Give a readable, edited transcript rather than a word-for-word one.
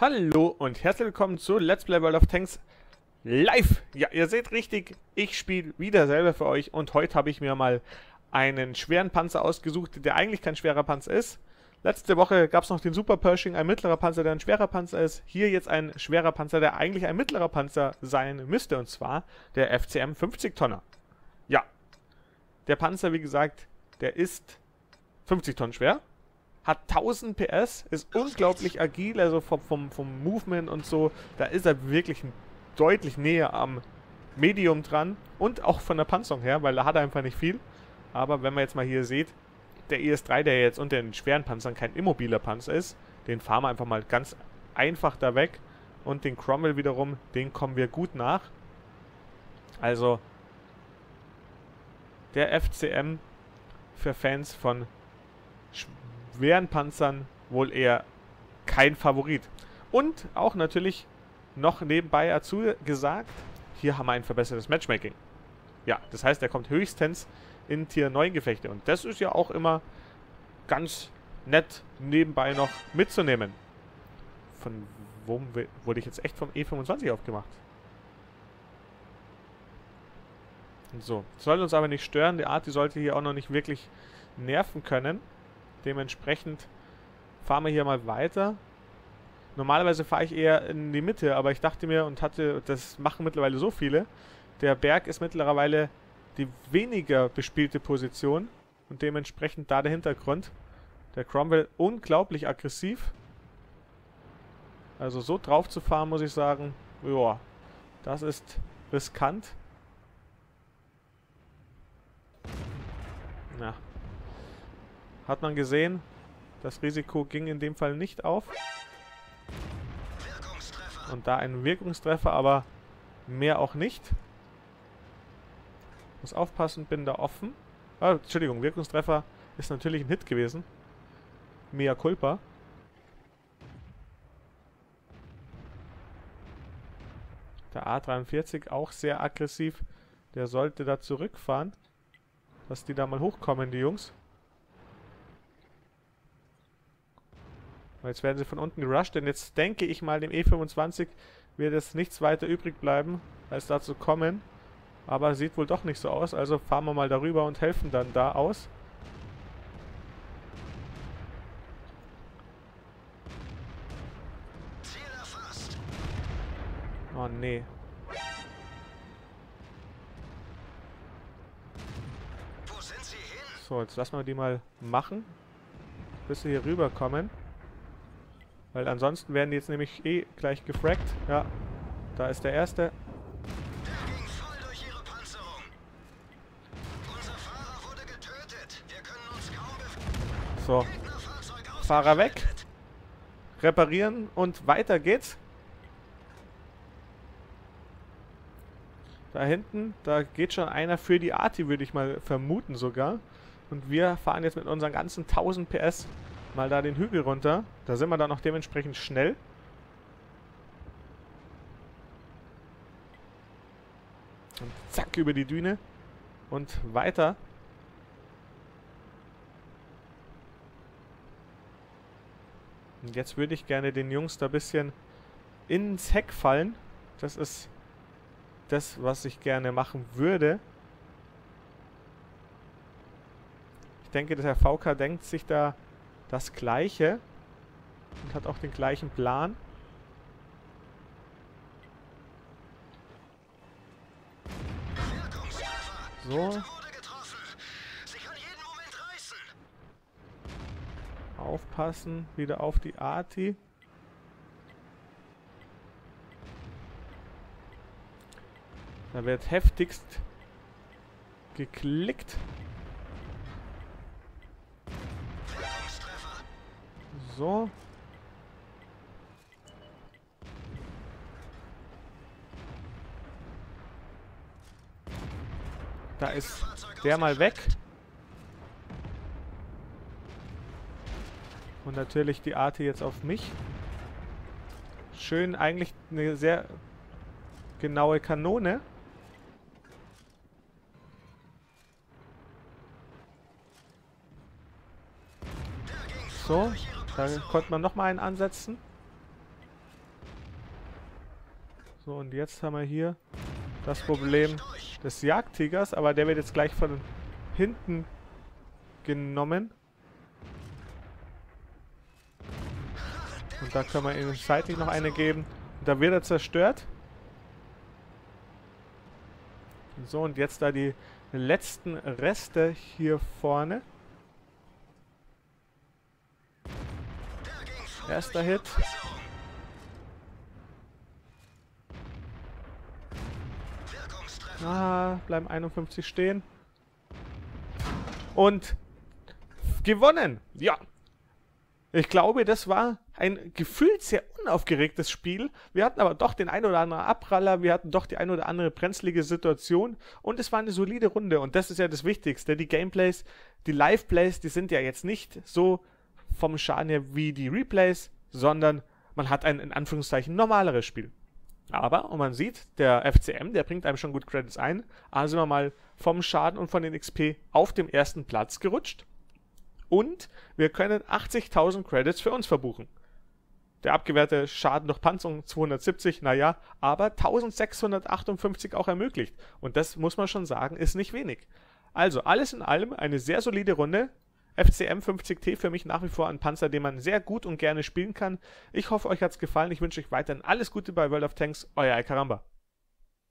Hallo und herzlich willkommen zu Let's Play World of Tanks live. Ja, ihr seht richtig, ich spiele wieder selber für euch und heute habe ich mir mal einen schweren Panzer ausgesucht, der eigentlich kein schwerer Panzer ist. Letzte Woche gab es noch den Super Pershing, ein mittlerer Panzer, der ein schwerer Panzer ist. Hier jetzt ein schwerer Panzer, der eigentlich ein mittlerer Panzer sein müsste, und zwar der FCM 50 Tonner. Ja, der Panzer, wie gesagt, der ist 50 Tonnen schwer. Hat 1000 PS, ist unglaublich agil, also vom Movement und so. Da ist er wirklich deutlich näher am Medium dran. Und auch von der Panzerung her, weil da hat er einfach nicht viel. Aber wenn man jetzt mal hier sieht, der IS-3, der jetzt unter den schweren Panzern kein immobiler Panzer ist, den fahren wir einfach mal ganz einfach da weg. Und den Cromwell wiederum, den kommen wir gut nach. Also der FCM für Fans von schweren Panzern wohl eher kein Favorit. Und auch natürlich noch nebenbei dazu gesagt, hier haben wir ein verbessertes Matchmaking. Ja, das heißt, er kommt höchstens in Tier 9 Gefechte. Und das ist ja auch immer ganz nett nebenbei noch mitzunehmen. Von wo wurde ich jetzt echt vom E25 aufgemacht? So, soll uns aber nicht stören. Die Art, die sollte hier auch noch nicht wirklich nerven können. Dementsprechend fahren wir hier mal weiter. Normalerweise fahre ich eher in die Mitte, aber ich dachte mir und hatte, das machen mittlerweile so viele, der Berg ist mittlerweile die weniger bespielte Position und dementsprechend da der Hintergrund. Der Cromwell unglaublich aggressiv. Also so drauf zu fahren, muss ich sagen, ja, das ist riskant. Ja. Hat man gesehen, das Risiko ging in dem Fall nicht auf. Und da ein Wirkungstreffer, aber mehr auch nicht. Muss aufpassen, bin da offen. Ah, Entschuldigung, Wirkungstreffer ist natürlich ein Hit gewesen. Mea culpa. Der A43 auch sehr aggressiv. Der sollte da zurückfahren. Dass die da mal hochkommen, die Jungs. Jetzt werden sie von unten gerusht, denn jetzt denke ich mal, dem E25 wird es nichts weiter übrig bleiben, als da zu kommen. Aber sieht wohl doch nicht so aus, also fahren wir mal darüber und helfen dann da aus. Oh nee. So, jetzt lassen wir die mal machen, bis sie hier rüberkommen. Weil ansonsten werden die jetzt nämlich eh gleich gefragt. Ja, da ist der erste. Der ging voll durch ihre Panzerung. Unser Fahrer wurde getötet. Wir können uns kaum So, Fahrer weg. Reparieren und weiter geht's. Da hinten, da geht schon einer für die Arti, würde ich mal vermuten sogar. Und wir fahren jetzt mit unseren ganzen 1000 PS mal da den Hügel runter. Da sind wir dann noch dementsprechend schnell. Und zack, über die Düne. Und weiter. Und jetzt würde ich gerne den Jungs da ein bisschen ins Heck fallen. Das ist das, was ich gerne machen würde. Ich denke, der VK denkt sich da das Gleiche und hat auch den gleichen Plan. So. Aufpassen, wieder auf die Arti. Da wird heftigst geklickt. So. Da ist der mal weg. Und natürlich die Arti jetzt auf mich. Schön, eigentlich eine sehr genaue Kanone. So, da konnte man nochmal einen ansetzen. So, und jetzt haben wir hier das Problem des Jagdtigers, aber der wird jetzt gleich von hinten genommen. Und da können wir ihm seitlich noch eine geben. Und da wird er zerstört. So, und jetzt da die letzten Reste hier vorne. Erster Hit. Ah, bleiben 51 stehen. Und gewonnen! Ja. Ich glaube, das war ein gefühlt sehr unaufgeregtes Spiel. Wir hatten aber doch den ein oder anderen Abpraller, wir hatten doch die ein oder andere brenzlige Situation und es war eine solide Runde und das ist ja das Wichtigste. Die Gameplays, die Live-Plays, die sind ja jetzt nicht so vom Schaden her wie die Replays, sondern man hat ein in Anführungszeichen normaleres Spiel. Aber, und man sieht, der FCM, der bringt einem schon gut Credits ein, also sind wir mal vom Schaden und von den XP auf dem ersten Platz gerutscht. Und wir können 80.000 Credits für uns verbuchen. Der abgewehrte Schaden durch Panzerung 270, naja, aber 1658 auch ermöglicht. Und das muss man schon sagen, ist nicht wenig. Also alles in allem eine sehr solide Runde. FCM 50T für mich nach wie vor ein Panzer, den man sehr gut und gerne spielen kann. Ich hoffe, euch hat es gefallen. Ich wünsche euch weiterhin alles Gute bei World of Tanks. Euer Alcaramba.